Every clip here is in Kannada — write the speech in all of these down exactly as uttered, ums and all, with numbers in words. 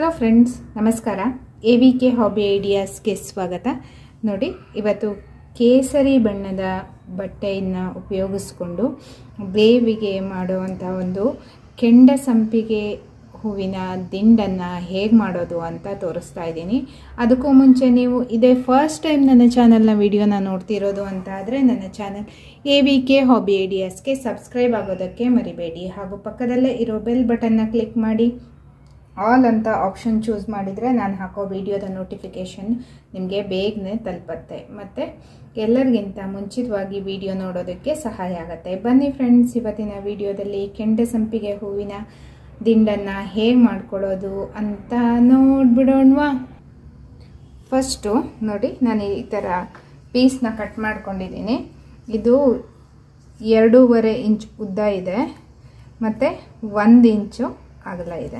ಹಲೋ ಫ್ರೆಂಡ್ಸ್, ನಮಸ್ಕಾರ. ಎ ವಿ ಕೆ ಹಾಬಿ ಐಡಿಯಾಸ್ಗೆ ಸ್ವಾಗತ. ನೋಡಿ, ಇವತ್ತು ಕೇಸರಿ ಬಣ್ಣದ ಬಟ್ಟೆಯನ್ನು ಉಪಯೋಗಿಸ್ಕೊಂಡು ಬೇವಿಗೆ ಮಾಡುವಂಥ ಒಂದು ಕೆಂಡ ಸಂಪಿಗೆ ಹೂವಿನ ದಿಂಡನ್ನು ಹೇಗೆ ಮಾಡೋದು ಅಂತ ತೋರಿಸ್ತಾ ಇದ್ದೀನಿ. ಅದಕ್ಕೂ ಮುಂಚೆ ನೀವು ಇದೇ ಫಸ್ಟ್ ಟೈಮ್ ನನ್ನ ಚಾನಲ್ನ ವಿಡಿಯೋನ ನೋಡ್ತಿರೋದು ಅಂತ ಆದರೆ ನನ್ನ channel A V K hobby ಐಡಿಯಾಸ್ಗೆ ಸಬ್ಸ್ಕ್ರೈಬ್ ಆಗೋದಕ್ಕೆ ಮರಿಬೇಡಿ. ಹಾಗೂ ಪಕ್ಕದಲ್ಲೇ ಇರೋ ಬೆಲ್ ಬಟನ್ನ ಕ್ಲಿಕ್ ಮಾಡಿ ಆಲ್ ಅಂತ ಆಪ್ಷನ್ ಚೂಸ್ ಮಾಡಿದರೆ ನಾನು ಹಾಕೋ ವಿಡಿಯೋದ ನೋಟಿಫಿಕೇಷನ್ ನಿಮಗೆ ಬೇಗನೆ ತಲುಪತ್ತೆ ಮತ್ತು ಎಲ್ಲರಿಗಿಂತ ಮುಂಚಿತವಾಗಿ ವಿಡಿಯೋ ನೋಡೋದಕ್ಕೆ ಸಹಾಯ ಆಗುತ್ತೆ. ಬನ್ನಿ ಫ್ರೆಂಡ್ಸ್, ಇವತ್ತಿನ ವಿಡಿಯೋದಲ್ಲಿ ಕೆಂಡ ಸಂಪಿಗೆ ಹೂವಿನ ದಿಂಡನ್ನು ಹೇಗೆ ಮಾಡ್ಕೊಳ್ಳೋದು ಅಂತ ನೋಡ್ಬಿಡೋಣವಾ. ಫಸ್ಟು ನೋಡಿ, ನಾನು ಈ ಥರ ಪೀಸ್ನ ಕಟ್ ಮಾಡ್ಕೊಂಡಿದ್ದೀನಿ. ಇದು ಎರಡೂವರೆ ಇಂಚ್ ಉದ್ದ ಇದೆ ಮತ್ತು ಒಂದು ಇಂಚು ಅಗಲ ಇದೆ.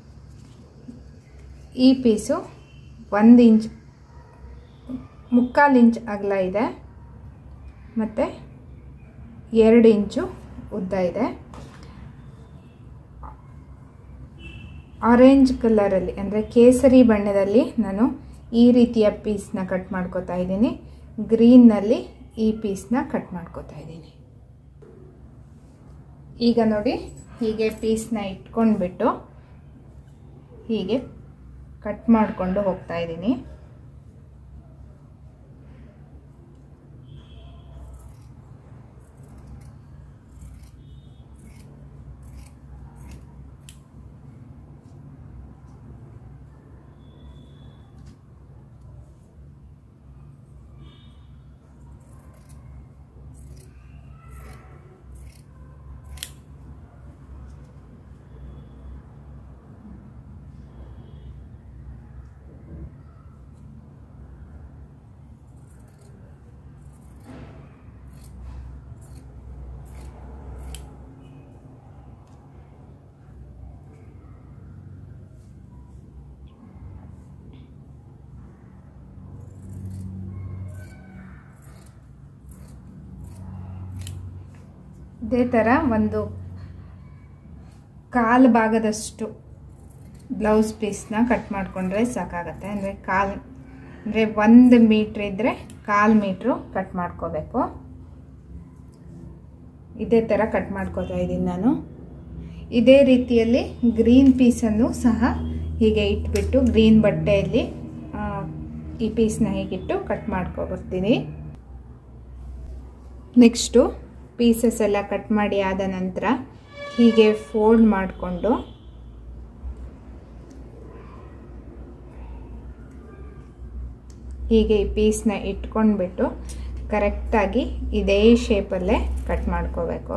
ಈ ಪೀಸು ಒಂದು ಇಂಚ್ ಮುಕ್ಕಾಲು ಇಂಚ್ ಅಗಲ ಇದೆ ಮತ್ತು ಎರಡು ಇಂಚು ಉದ್ದ ಇದೆ. ಆರೆಂಜ್ ಕಲರಲ್ಲಿ ಅಂದರೆ ಕೇಸರಿ ಬಣ್ಣದಲ್ಲಿ ನಾನು ಈ ರೀತಿಯ ಪೀಸ್ನ ಕಟ್ ಮಾಡ್ಕೋತಾ ಇದ್ದೀನಿ. ಗ್ರೀನ್ನಲ್ಲಿ ಈ ಪೀಸ್ನ ಕಟ್ ಮಾಡ್ಕೋತಾ ಇದ್ದೀನಿ. ಈಗ ನೋಡಿ, ಹೀಗೆ ಪೀಸ್ನ ಇಟ್ಕೊಂಡ್ಬಿಟ್ಟು ಹೀಗೆ ಕಟ್ ಮಾಡಿಕೊಂಡು ಹೋಗ್ತಾ ಇದ್ದೀನಿ. ಇದೇ ಥರ ಒಂದು ಕಾಲು ಭಾಗದಷ್ಟು ಬ್ಲೌಸ್ ಪೀಸ್ನ ಕಟ್ ಮಾಡಿಕೊಂಡ್ರೆ ಸಾಕಾಗತ್ತೆ. ಅಂದರೆ ಕಾಲು ಅಂದರೆ ಒಂದು ಮೀಟ್ರ್ ಇದ್ದರೆ ಕಾಲು ಮೀಟ್ರು ಕಟ್ ಮಾಡ್ಕೋಬೇಕು. ಇದೇ ಥರ ಕಟ್ ಮಾಡ್ಕೋತಾ ಇದ್ದೀನಿ ನಾನು. ಇದೇ ರೀತಿಯಲ್ಲಿ ಗ್ರೀನ್ ಪೀಸನ್ನು ಸಹ ಹೀಗೆ ಇಟ್ಬಿಟ್ಟು ಗ್ರೀನ್ ಬಟ್ಟೆಯಲ್ಲಿ ಈ ಪೀಸ್ನ ಹೀಗಿಟ್ಟು ಕಟ್ ಮಾಡ್ಕೊಬರ್ತೀನಿ. ನೆಕ್ಸ್ಟು ಪೀಸಸ್ ಎಲ್ಲ ಕಟ್ ಮಾಡಿ ಆದ ನಂತರ ಹೀಗೆ ಫೋಲ್ಡ್ ಮಾಡಿಕೊಂಡು ಹೀಗೆ ಈ ಪೀಸ್ನ ಇಟ್ಕೊಂಡ್ಬಿಟ್ಟು ಕರೆಕ್ಟಾಗಿ ಇದೇ ಶೇಪಲ್ಲೇ ಕಟ್ ಮಾಡ್ಕೋಬೇಕು.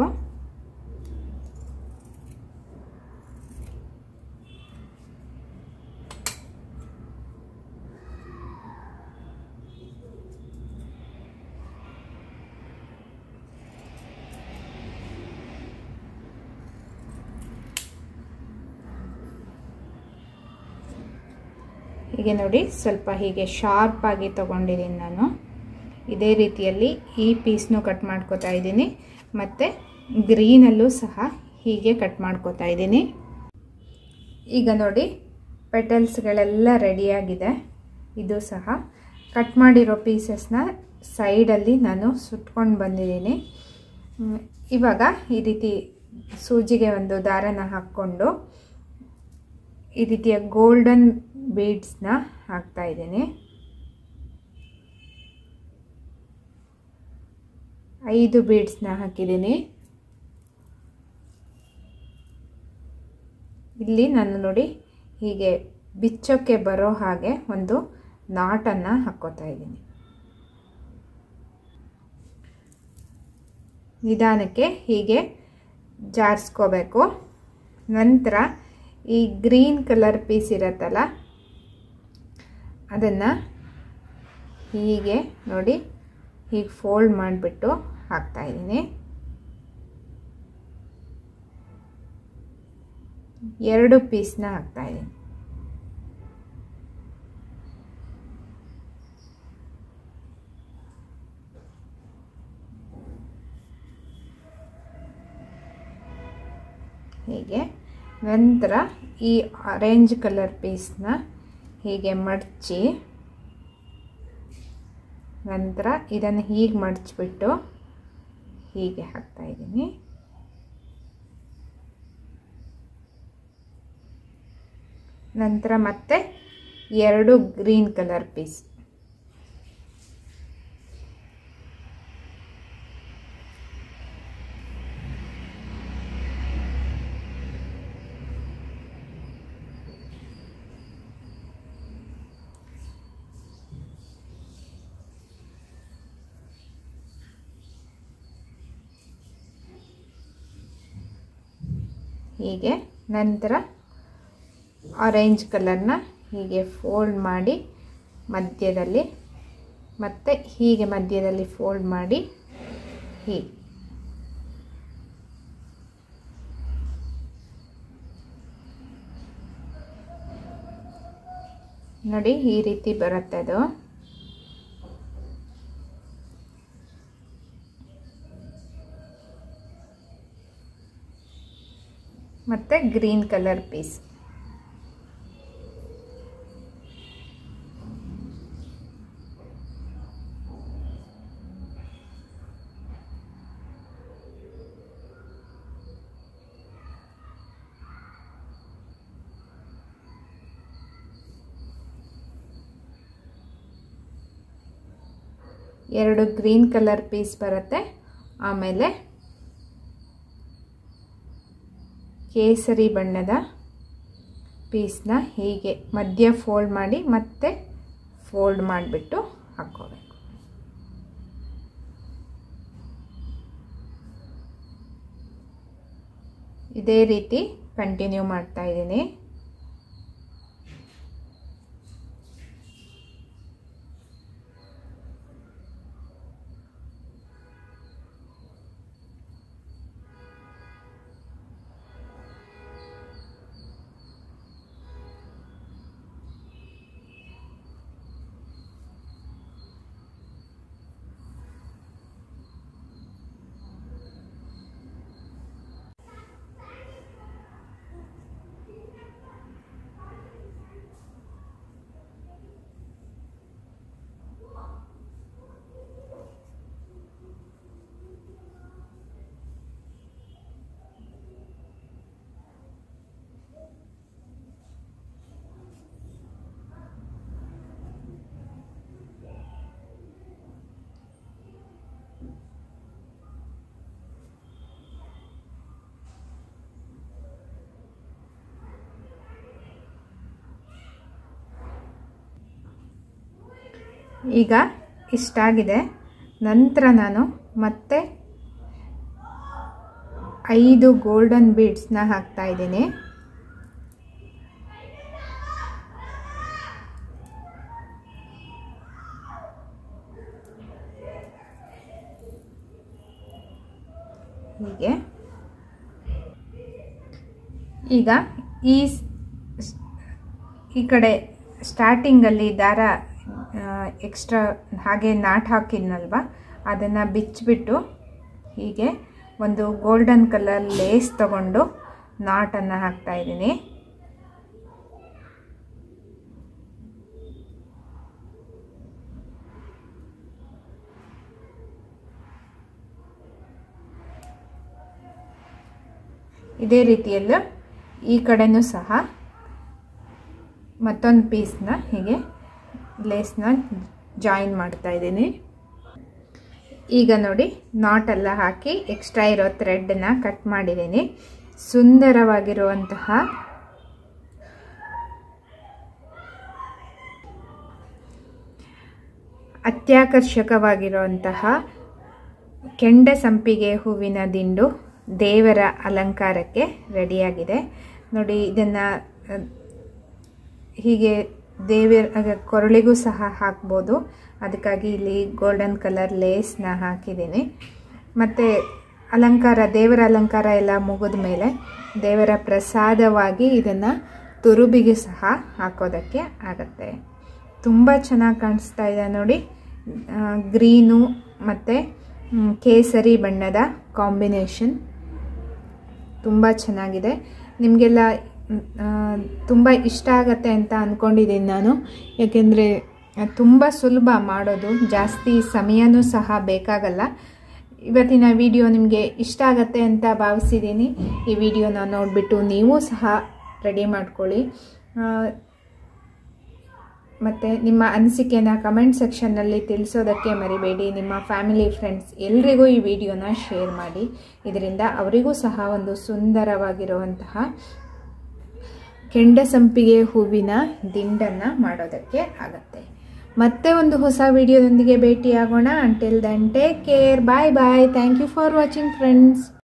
ಹೀಗೆ ನೋಡಿ, ಸ್ವಲ್ಪ ಹೀಗೆ ಶಾರ್ಪ್ ಆಗಿ ತಗೊಂಡಿದ್ದೀನಿ ನಾನು. ಇದೇ ರೀತಿಯಲ್ಲಿ ಈ ಪೀಸ್ನು ಕಟ್ ಮಾಡ್ಕೋತಾ ಇದ್ದೀನಿ ಮತ್ತು ಗ್ರೀನಲ್ಲೂ ಸಹ ಹೀಗೆ ಕಟ್ ಮಾಡ್ಕೋತಾ ಇದ್ದೀನಿ. ಈಗ ನೋಡಿ, ಪೆಟಲ್ಸ್ಗಳೆಲ್ಲ ರೆಡಿಯಾಗಿದೆ. ಇದು ಸಹ ಕಟ್ ಮಾಡಿರೋ ಪೀಸಸ್ನ ಸೈಡಲ್ಲಿ ನಾನು ಸುಟ್ಕೊಂಡು ಬಂದಿದ್ದೀನಿ. ಇವಾಗ ಈ ರೀತಿ ಸೂಜಿಗೆ ಒಂದು ದಾರನ ಹಾಕ್ಕೊಂಡು ಈ ರೀತಿಯ ಗೋಲ್ಡನ್ ಬೀಡ್ಸ್ನ ಹಾಕ್ತಾ ಇದ್ದೀನಿ. ಐದು ಬೀಡ್ಸ್ನ ಹಾಕಿದ್ದೀನಿ. ಇಲ್ಲಿ ನಾನು ನೋಡಿ ಹೀಗೆ ಬಿಚ್ಚೋಕ್ಕೆ ಬರೋ ಹಾಗೆ ಒಂದು ನಾಟನ್ನು ಹಾಕ್ಕೋತಾ ಇದ್ದೀನಿ. ನಿಧಾನಕ್ಕೆ ಹೀಗೆ ಜಾರಿಸ್ಕೋಬೇಕು. ನಂತರ ಈ ಗ್ರೀನ್ ಕಲರ್ ಪೀಸ್ ಇರತ್ತಲ್ಲ, ಅದನ್ನು ಹೀಗೆ ನೋಡಿ ಹೀಗೆ ಫೋಲ್ಡ್ ಮಾಡಿಬಿಟ್ಟು ಹಾಕ್ತಾ ಇದ್ದೀನಿ. ಎರಡು ಪೀಸ್ನ ಹಾಕ್ತಾ ಇದ್ದೀನಿ. ಹೀಗೆ ನಂತರ ಈ ಆರೆಂಜ್ ಕಲರ್ ಪೀಸ್ನ ಹೀಗೆ ಮಡಚಿ ನಂತರ ಇದನ್ನು ಹೀಗೆ ಮಡಚಿಬಿಟ್ಟು ಹೀಗೆ ಹಾಕ್ತಾ ಇದ್ದೀನಿ. ನಂತರ ಮತ್ತೆ ಎರಡು ಗ್ರೀನ್ ಕಲರ್ ಪೀಸ್ ಹೀಗೆ. ನಂತರ ಆರೆಂಜ್ ಕಲರ್ನ ಹೀಗೆ ಫೋಲ್ಡ್ ಮಾಡಿ ಮಧ್ಯದಲ್ಲಿ ಮತ್ತೆ ಹೀಗೆ ಮಧ್ಯದಲ್ಲಿ ಫೋಲ್ಡ್ ಮಾಡಿ ಹೀಗೆ ನೋಡಿ ಈ ರೀತಿ ಬರುತ್ತೆ ಅದು. ಮತ್ತೆ ಗ್ರೀನ್ ಕಲರ್ ಪೀಸ್ ಎರಡು ಗ್ರೀನ್ ಕಲರ್ ಪೀಸ್ ಬರುತ್ತೆ. ಆಮೇಲೆ ಕೇಸರಿ ಬಣ್ಣದ ಪೀಸ್ನ ಹೀಗೆ ಮಧ್ಯ ಫೋಲ್ಡ್ ಮಾಡಿ ಮತ್ತೆ ಫೋಲ್ಡ್ ಮಾಡಿಬಿಟ್ಟು ಹಾಕ್ಕೋಬೇಕು. ಇದೇ ರೀತಿ ಕಂಟಿನ್ಯೂ ಮಾಡ್ತಾ ಇದ್ದೀನಿ. ಈಗ ಇಷ್ಟಾಗಿದೆ. ನಂತರ ನಾನು ಮತ್ತೆ ಐದು ಗೋಲ್ಡನ್ ಬೀಡ್ಸ್ನ ಹಾಕ್ತಾ ಇದ್ದೀನಿ. ಹೀಗೆ ಈಗ ಈ ಈ ಕಡೆ ಸ್ಟಾರ್ಟಿಂಗಲ್ಲಿ ದಾರ ಎಕ್ಸ್ಟ್ರಾ ಹಾಗೆ ನಾಟ್ ಹಾಕಿದ್ನಲ್ವ ಅದನ್ನು ಬಿಚ್ಚಿಬಿಟ್ಟು ಹೀಗೆ ಒಂದು ಗೋಲ್ಡನ್ ಕಲರ್ ಲೇಸ್ ತಗೊಂಡು ನಾಟನ್ನು ಹಾಕ್ತಾ ಇದ್ದೀನಿ. ಇದೇ ರೀತಿಯಲ್ಲೂ ಈ ಕಡೆನೂ ಸಹ ಮತ್ತೊಂದು ಪೀಸ್ನ ಹೀಗೆ ಲೇಸ್ನ ಜಾಯಿನ್ ಮಾಡ್ತಾ ಇದ್ದೀನಿ. ಈಗ ನೋಡಿ ನಾಟೆಲ್ಲ ಹಾಕಿ ಎಕ್ಸ್ಟ್ರಾ ಇರೋ ಥ್ರೆಡ್ನ ಕಟ್ ಮಾಡಿದ್ದೀನಿ. ಸುಂದರವಾಗಿರುವಂತಹ ಅತ್ಯಾಕರ್ಷಕವಾಗಿರುವಂತಹ ಕೆಂಡ ಸಂಪಿಗೆ ಹೂವಿನ ದಿಂಡು ದೇವರ ಅಲಂಕಾರಕ್ಕೆ ರೆಡಿಯಾಗಿದೆ ನೋಡಿ. ಇದನ್ನು ಹೀಗೆ ದೇವರ ಕೊರಳಿಗೂ ಸಹ ಹಾಕ್ಬೋದು. ಅದಕ್ಕಾಗಿ ಇಲ್ಲಿ ಗೋಲ್ಡನ್ ಕಲರ್ ಲೇಸ್ನ ಹಾಕಿದ್ದೀನಿ. ಮತ್ತು ಅಲಂಕಾರ ದೇವರ ಅಲಂಕಾರ ಎಲ್ಲ ಮುಗಿದ ಮೇಲೆ ದೇವರ ಪ್ರಸಾದವಾಗಿ ಇದನ್ನು ತುರುಬಿಗೆ ಸಹ ಹಾಕೋದಕ್ಕೆ ಆಗುತ್ತೆ. ತುಂಬ ಚೆನ್ನಾಗಿ ಕಾಣಿಸ್ತಾ ಇದೆ ನೋಡಿ. ಗ್ರೀನು ಮತ್ತು ಕೇಸರಿ ಬಣ್ಣದ ಕಾಂಬಿನೇಷನ್ ತುಂಬ ಚೆನ್ನಾಗಿದೆ. ನಿಮಗೆಲ್ಲ ತುಂಬ ಇಷ್ಟ ಆಗತ್ತೆ ಅಂತ ಅಂದ್ಕೊಂಡಿದ್ದೀನಿ ನಾನು. ಯಾಕೆಂದರೆ ತುಂಬ ಸುಲಭ ಮಾಡೋದು, ಜಾಸ್ತಿ ಸಮಯನೂ ಸಹ ಬೇಕಾಗಲ್ಲ. ಇವತ್ತಿನ ವಿಡಿಯೋ ನಿಮಗೆ ಇಷ್ಟ ಆಗತ್ತೆ ಅಂತ ಭಾವಿಸಿದ್ದೀನಿ. ಈ ವಿಡಿಯೋನ ನೋಡಿಬಿಟ್ಟು ನೀವು ಸಹ ರೆಡಿ ಮಾಡ್ಕೊಳ್ಳಿ. ಮತ್ತು ನಿಮ್ಮ ಅನಿಸಿಕೆನ ಕಮೆಂಟ್ ಸೆಕ್ಷನ್ನಲ್ಲಿ ತಿಳಿಸೋದಕ್ಕೆ ಮರಿಬೇಡಿ. ನಿಮ್ಮ ಫ್ಯಾಮಿಲಿ ಫ್ರೆಂಡ್ಸ್ ಎಲ್ರಿಗೂ ಈ ವಿಡಿಯೋನ ಶೇರ್ ಮಾಡಿ. ಇದರಿಂದ ಅವರಿಗೂ ಸಹ ಒಂದು ಸುಂದರವಾಗಿರುವಂತಹ ಕೆಂಡಸಂಪಿಗೆ ಹೂವಿನ ದಿಂಡನ್ನು ಮಾಡೋದಕ್ಕೆ ಆಗತ್ತೆ. ಮತ್ತೆ ಒಂದು ಹೊಸ ವಿಡಿಯೋದೊಂದಿಗೆ ಭೇಟಿಯಾಗೋಣ. Until then take care, bye bye. Thank you for watching friends.